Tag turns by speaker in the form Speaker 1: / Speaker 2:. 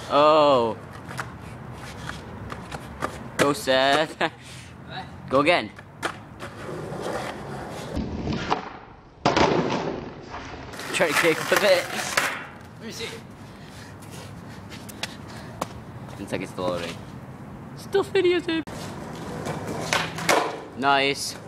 Speaker 1: Oh. Go, Seth. Go again. Try to kick with it.
Speaker 2: Let me see.
Speaker 1: It's like it's still loading. Still videotape. Nice.